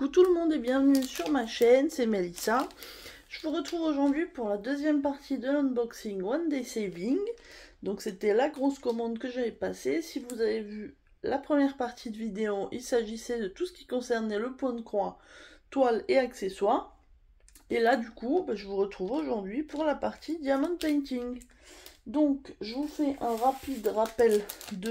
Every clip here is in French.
Coucou tout le monde et bienvenue sur ma chaîne, c'est Mélissa. Je vous retrouve aujourd'hui pour la deuxième partie de l'unboxing One Day Saving. Donc c'était la grosse commande que j'avais passée. Si vous avez vu la première partie de vidéo, il s'agissait de tout ce qui concernait le point de croix, toile et accessoires. Et là du coup, je vous retrouve aujourd'hui pour la partie Diamond Painting. Donc je vous fais un rapide rappel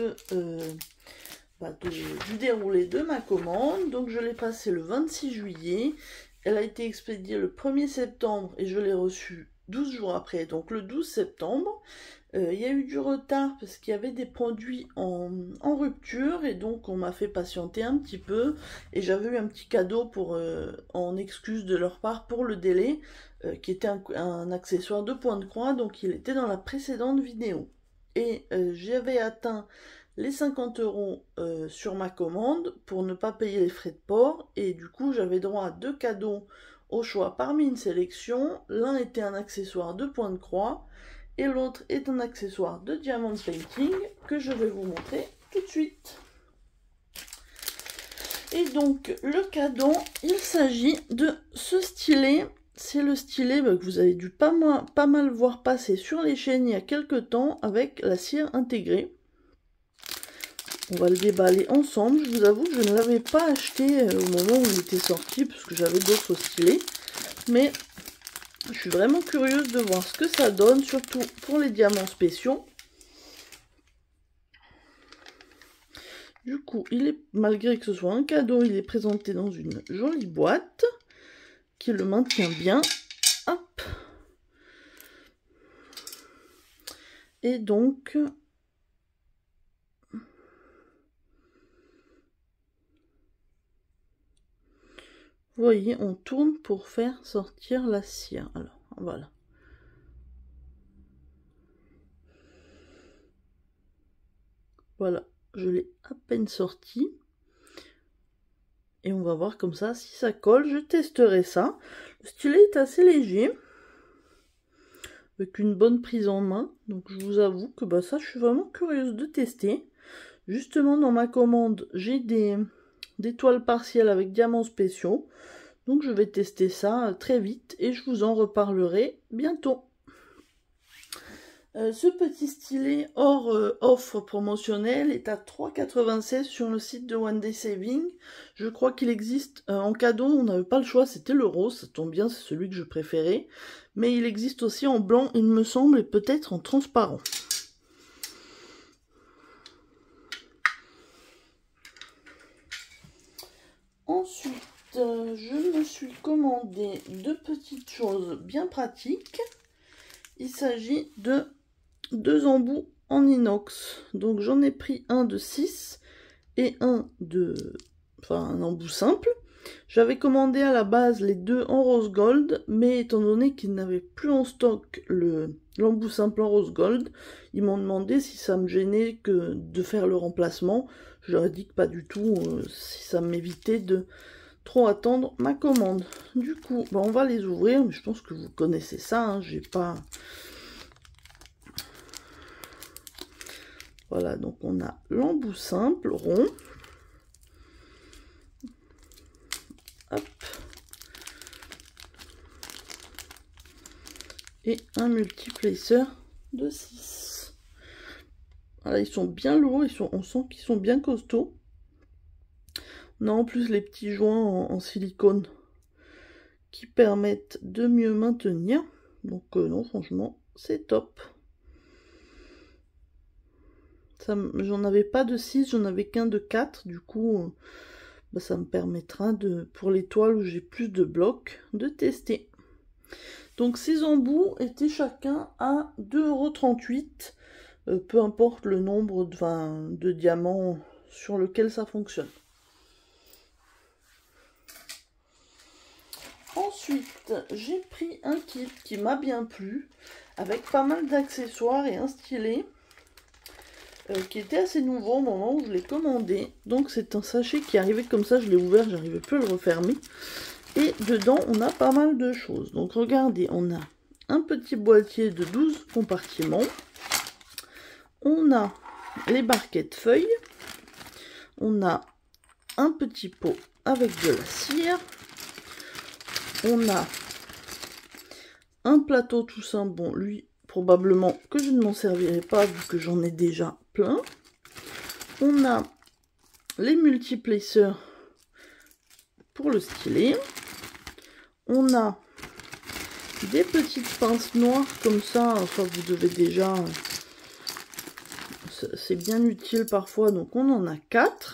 du déroulé de ma commande. Donc je l'ai passée le 26 juillet, elle a été expédiée le 1er septembre et je l'ai reçue 12 jours après, donc le 12 septembre. Il y a eu du retard parce qu'il y avait des produits en rupture et donc on m'a fait patienter un petit peu et j'avais eu un petit cadeau en excuse de leur part pour le délai qui était un accessoire de point de croix, donc il était dans la précédente vidéo et j'avais atteint les 50 € sur ma commande pour ne pas payer les frais de port et du coup j'avais droit à 2 cadeaux au choix parmi une sélection. L'un était un accessoire de point de croix et l'autre est un accessoire de Diamond Painting que je vais vous montrer tout de suite. Et donc le cadeau, il s'agit de ce stylet. C'est le stylet que vous avez dû pas mal voir passer sur les chaînes il y a quelques temps avec la cire intégrée. On va le déballer ensemble. Je vous avoue que je ne l'avais pas acheté au moment où il était sorti parce que j'avais d'autres stylets. Mais je suis vraiment curieuse de voir ce que ça donne, surtout pour les diamants spéciaux. Du coup, malgré que ce soit un cadeau, il est présenté dans une jolie boîte qui le maintient bien. Hop. Et donc, vous voyez, on tourne pour faire sortir la cire. Alors, voilà. Voilà, je l'ai à peine sorti. Et on va voir comme ça si ça colle. Je testerai ça. Le stylet est assez léger, avec une bonne prise en main. Donc je vous avoue que ça, je suis vraiment curieuse de tester. Justement, dans ma commande, j'ai des toiles partielles avec diamants spéciaux. Donc je vais tester ça très vite et je vous en reparlerai bientôt. Ce petit stylet hors offre promotionnelle est à 3,96 € sur le site de One Day Saving. Je crois qu'il existe en cadeau, on n'avait pas le choix, c'était le rose, ça tombe bien, c'est celui que je préférais. Mais il existe aussi en blanc, il me semble, et peut-être en transparent. Ensuite, je me suis commandé 2 petites choses bien pratiques. Il s'agit de 2 embouts en inox. Donc j'en ai pris un de 6 et un embout simple. J'avais commandé à la base les 2 en rose gold, mais étant donné qu'ils n'avaient plus en stock l'embout simple en rose gold, ils m'ont demandé si ça me gênait que de faire le remplacement. Je leur ai dit que pas du tout, si ça m'évitait de trop attendre ma commande. Du coup, on va les ouvrir, mais je pense que vous connaissez ça, hein, j'ai pas... Voilà, donc on a l'embout simple rond. Hop. Et un multiplacer de 6. Voilà, ils sont bien lourds, on sent qu'ils sont bien costauds. On a en plus les petits joints en silicone qui permettent de mieux maintenir. Donc non, franchement, c'est top. J'en avais pas de 6, j'en avais qu'un de 4, du coup ça me permettra pour les toiles où j'ai plus de blocs de tester. Donc ces embouts étaient chacun à 2,38 €, peu importe le nombre de diamants sur lequel ça fonctionne. Ensuite, j'ai pris un kit qui m'a bien plu, avec pas mal d'accessoires et un stylet. Qui était assez nouveau au moment où je l'ai commandé. Donc c'est un sachet qui arrivait comme ça, je l'ai ouvert, j'arrivais plus à le refermer. Et dedans on a pas mal de choses. Donc regardez, on a un petit boîtier de 12 compartiments. On a les barquettes feuilles. On a un petit pot avec de la cire. On a un plateau tout simple. Bon, lui, probablement que je ne m'en servirai pas vu que j'en ai déjà plein. On a les multiplaceurs pour le stylet. On a des petites pinces noires comme ça. Enfin, vous devez déjà... C'est bien utile parfois. Donc, on en a 4.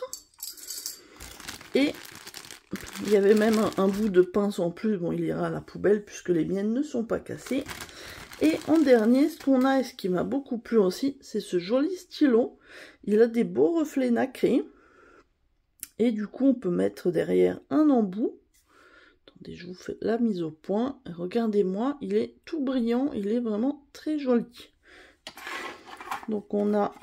Et il y avait même un bout de pince en plus. Bon, il ira à la poubelle puisque les miennes ne sont pas cassées. Et en dernier, ce qu'on a et ce qui m'a beaucoup plu aussi, c'est ce joli stylo. Il a des beaux reflets nacrés. Et du coup, on peut mettre derrière un embout. Attendez, je vous fais la mise au point. Regardez-moi, il est tout brillant. Il est vraiment très joli. Donc, on a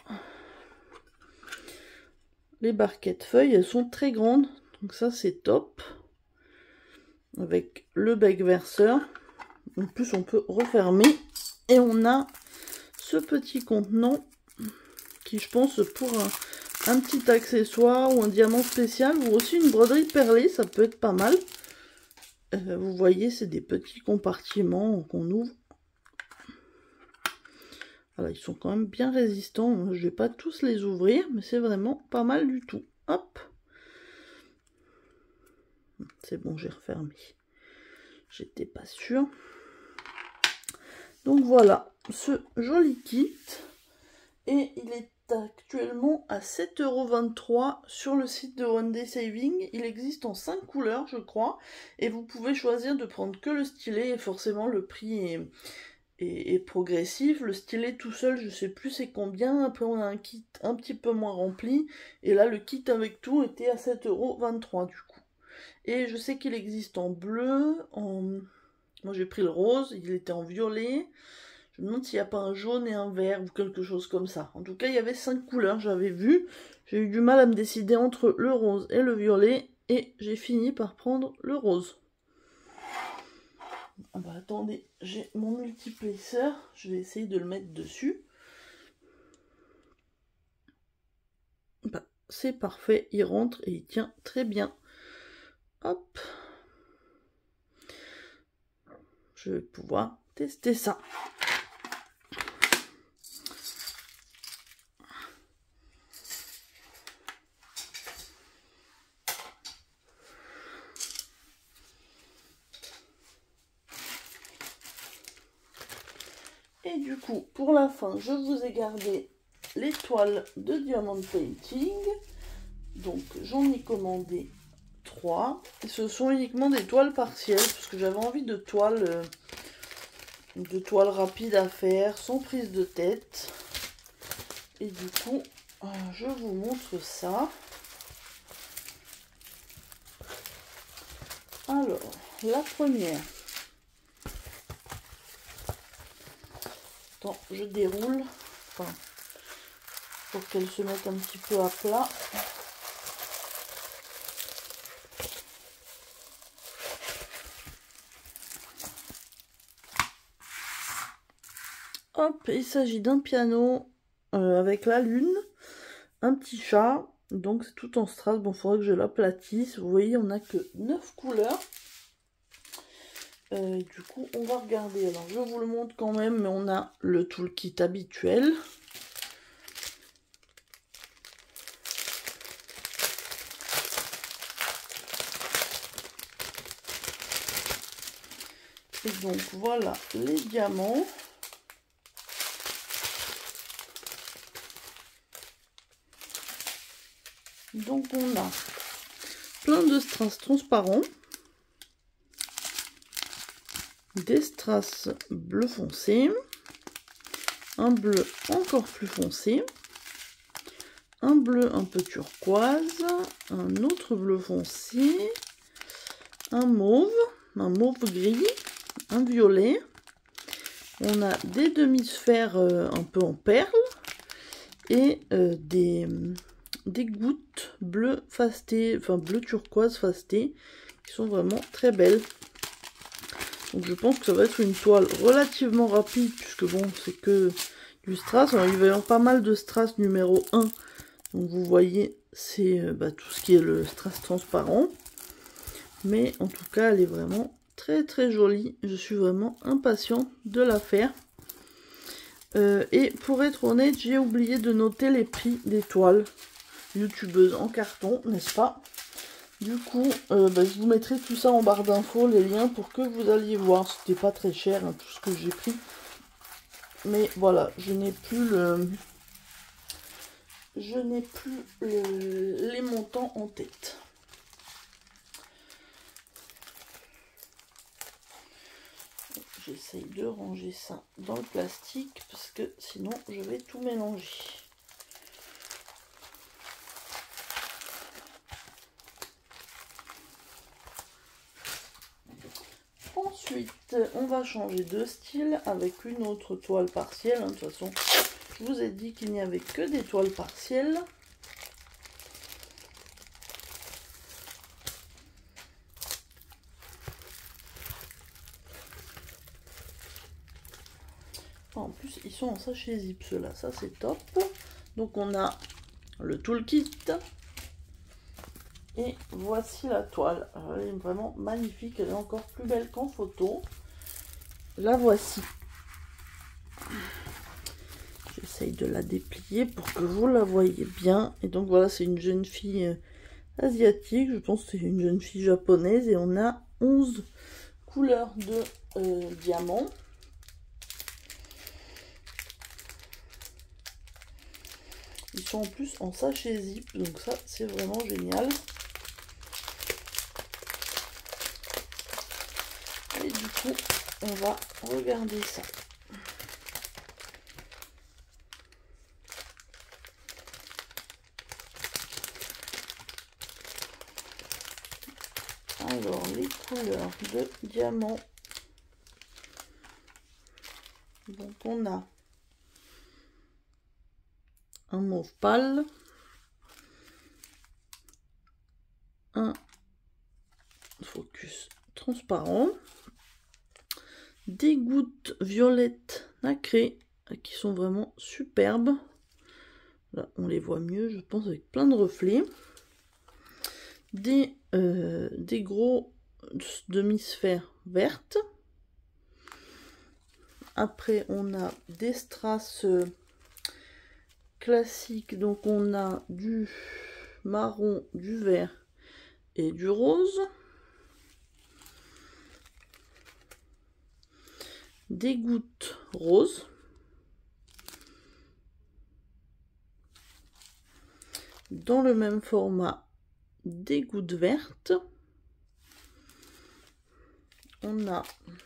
les barquettes feuilles. Elles sont très grandes. Donc ça, c'est top. Avec le bec verseur. En plus, on peut refermer. Et on a ce petit contenant qui, je pense, pour un petit accessoire ou un diamant spécial ou aussi une broderie perlée, ça peut être pas mal. Vous voyez, c'est des petits compartiments qu'on ouvre. Voilà, ils sont quand même bien résistants. Je vais pas tous les ouvrir, mais c'est vraiment pas mal du tout. Hop. C'est bon, j'ai refermé. J'étais pas sûre. Donc voilà, ce joli kit. Et il est actuellement à 7,23 € sur le site de One Day Saving. Il existe en 5 couleurs, je crois. Et vous pouvez choisir de prendre que le stylet. Et forcément, le prix est progressif. Le stylet tout seul, je sais plus c'est combien. Après, on a un kit un petit peu moins rempli. Et là, le kit avec tout était à 7,23 € du coup. Et je sais qu'il existe en bleu, moi j'ai pris le rose, il était en violet. Je me demande s'il n'y a pas un jaune et un vert ou quelque chose comme ça. En tout cas, il y avait 5 couleurs, j'avais vu. J'ai eu du mal à me décider entre le rose et le violet. Et j'ai fini par prendre le rose. Ah bah attendez, j'ai mon multiplaceur. Je vais essayer de le mettre dessus. Bah, c'est parfait, il rentre et il tient très bien. Hop. Je vais pouvoir tester ça. Et du coup, pour la fin, je vous ai gardé les toiles de Diamond Painting. Donc, j'en ai commandé 3. Et ce sont uniquement des toiles partielles, parce que j'avais envie de toiles rapides à faire, sans prise de tête. Et du coup, je vous montre ça. Alors, la première. Attends, je déroule, enfin, pour qu'elle se mette un petit peu à plat. Hop, il s'agit d'un piano avec la lune, un petit chat, donc c'est tout en strass. Bon, il faudrait que je l'aplatisse. Vous voyez, on n'a que 9 couleurs. Du coup, on va regarder. Alors, je vous le montre quand même, mais on a le toolkit habituel. Et donc, voilà les diamants. Donc, on a plein de strass transparents. Des strass bleu foncé, un bleu encore plus foncé, un bleu un peu turquoise, un autre bleu foncé, un mauve gris, un violet. On a des demi-sphères un peu en perles et des gouttes bleu fasté, enfin bleu turquoise fasté, qui sont vraiment très belles. Donc je pense que ça va être une toile relativement rapide, puisque bon, c'est que du strass. Alors il va y avoir pas mal de strass numéro 1 Donc vous voyez, c'est tout ce qui est le strass transparent. Mais en tout cas, elle est vraiment très très jolie. Je suis vraiment impatiente de la faire. Et pour être honnête, j'ai oublié de noter les prix des toiles youtubeuses en carton, n'est-ce pas? Du coup, je vous mettrai tout ça en barre d'infos, les liens, pour que vous alliez voir. C'était pas très cher, hein, tout ce que j'ai pris. Mais voilà, je n'ai plus les montants en tête. J'essaye de ranger ça dans le plastique parce que sinon je vais tout mélanger. Ensuite, on va changer de style avec une autre toile partielle. De toute façon, je vous ai dit qu'il n'y avait que des toiles partielles. En plus, ils sont en sachet zip, ceux-là. Ça, c'est top. Donc, on a le toolkit. Et voici la toile. Alors, elle est vraiment magnifique. Elle est encore plus belle qu'en photo. La voici. J'essaye de la déplier pour que vous la voyez bien. Et donc, voilà, c'est une jeune fille asiatique. Je pense que c'est une jeune fille japonaise. Et on a 11 couleurs de diamants. Ils sont en plus en sachet zip, donc ça c'est vraiment génial. Et du coup, on va regarder ça. Alors, les couleurs de diamant. Donc on a un mauve pâle, un focus transparent, des gouttes violettes nacrées qui sont vraiment superbes. Là, on les voit mieux, je pense, avec plein de reflets. Des gros demi-sphères vertes. Après, on a des strass classiques. Donc, on a du marron, du vert et du rose. Des gouttes roses. Dans le même format, des gouttes vertes. On a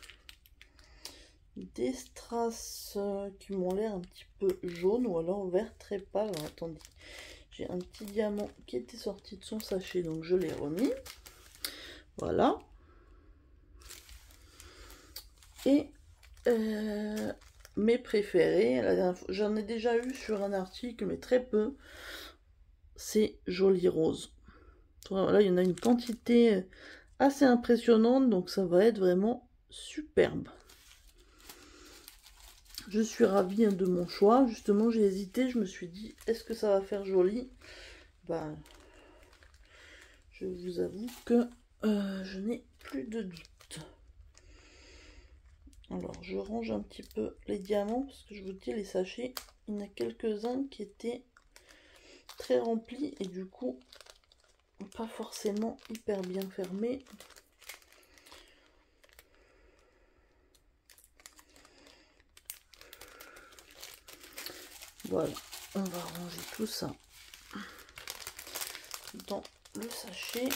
des strass qui m'ont l'air un petit peu jaune ou alors vert très pâle. Alors, attendez, j'ai un petit diamant qui était sorti de son sachet, donc je l'ai remis. Voilà. Et mes préférés, j'en ai déjà eu sur un article, mais très peu, c'est Joli Rose. Voilà, il y en a une quantité assez impressionnante, donc ça va être vraiment superbe. Je suis ravie de mon choix. Justement, j'ai hésité, je me suis dit, est-ce que ça va faire joli? Ben, je vous avoue que je n'ai plus de doute. Alors, je range un petit peu les diamants, parce que je vous dis, les sachets, il y en a quelques-uns qui étaient très remplis, et du coup, pas forcément hyper bien fermés. Voilà, on va ranger tout ça dans le sachet.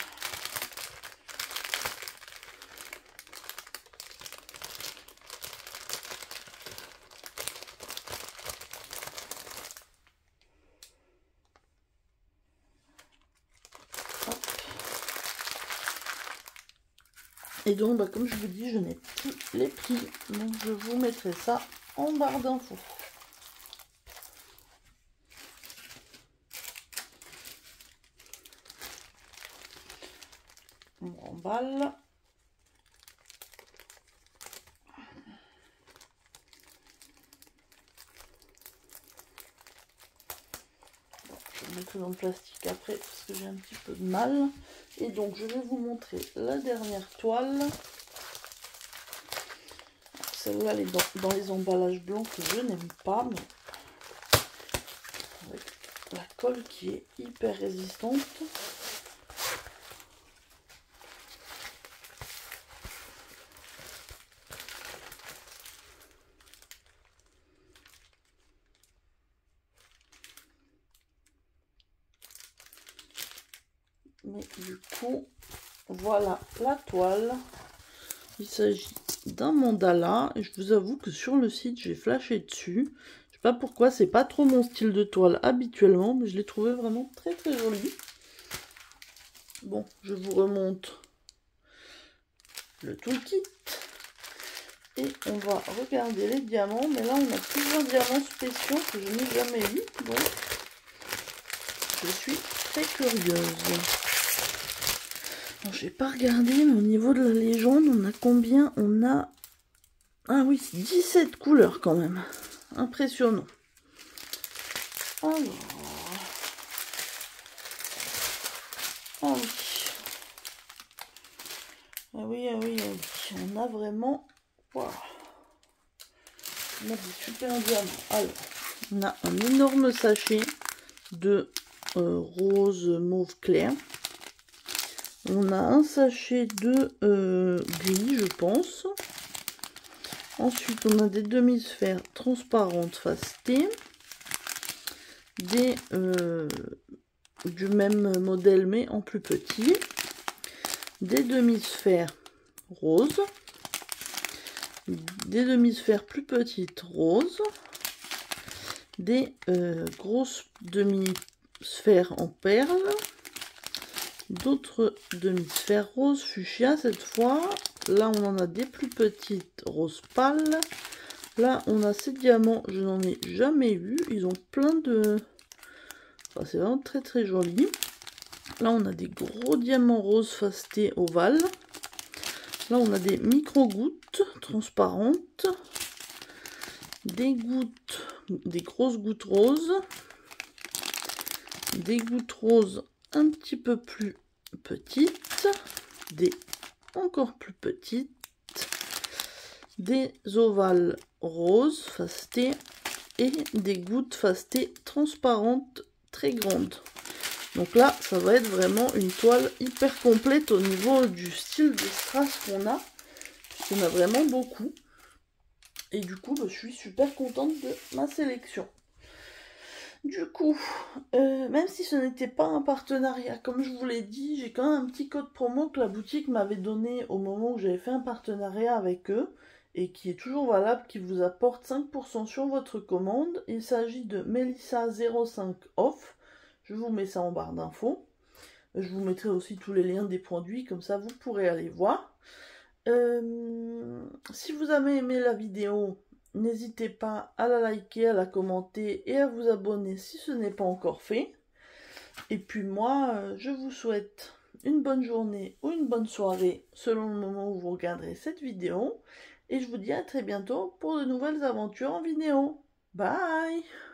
Hop. Et donc, comme je vous dis, je n'ai plus les prix, donc je vous mettrai ça en barre d'infos. On remballe. Je mettre dans le plastique après parce que j'ai un petit peu de mal. Et donc je vais vous montrer la dernière toile. Celle-là, elle est dans les emballages blancs que je n'aime pas, mais avec la colle qui est hyper résistante. Mais du coup, voilà la toile. Il s'agit d'un mandala. Et je vous avoue que sur le site, j'ai flashé dessus. Je sais pas pourquoi, c'est pas trop mon style de toile habituellement, mais je l'ai trouvé vraiment très très joli. Bon, je vous remonte le toolkit. Et on va regarder les diamants. Mais là, on a plusieurs diamants spéciaux que je n'ai jamais eu. Donc, je suis très curieuse. J'ai pas regardé, mais au niveau de la légende, on a combien? On a... Ah oui, 17 couleurs quand même. Impressionnant. Alors... Ah oui. Ah oui, ah oui, ah oui. On a vraiment... Wow. On a des super diamants. Alors, on a un énorme sachet de rose mauve clair. On a un sachet de gris, je pense. Ensuite, on a des demi-sphères transparentes face T. Du même modèle, mais en plus petit. Des demi-sphères roses. Des demi-sphères plus petites roses. Des grosses demi-sphères en perles. D'autres demi-sphères roses fuchsia cette fois. Là on en a des plus petites roses pâles. Là on a ces diamants, je n'en ai jamais eu. Ils ont plein de... Enfin, c'est vraiment très très joli. Là on a des gros diamants roses fastés ovales. Là on a des micro-gouttes transparentes. Des gouttes, des grosses gouttes roses. Des gouttes roses un petit peu plus petites, des encore plus petites, des ovales roses face T et des gouttes face T transparentes très grandes. Donc là, ça va être vraiment une toile hyper complète au niveau du style de strass qu'on a. On a vraiment beaucoup. Et du coup, je suis super contente de ma sélection. Du coup, même si ce n'était pas un partenariat, comme je vous l'ai dit, j'ai quand même un petit code promo que la boutique m'avait donné au moment où j'avais fait un partenariat avec eux et qui est toujours valable, qui vous apporte 5% sur votre commande. Il s'agit de Melissa05 off. Je vous mets ça en barre d'infos. Je vous mettrai aussi tous les liens des produits, comme ça vous pourrez aller voir. Si vous avez aimé la vidéo, n'hésitez pas à la liker, à la commenter et à vous abonner si ce n'est pas encore fait. Et puis moi, je vous souhaite une bonne journée ou une bonne soirée selon le moment où vous regarderez cette vidéo. Et je vous dis à très bientôt pour de nouvelles aventures en vidéo. Bye!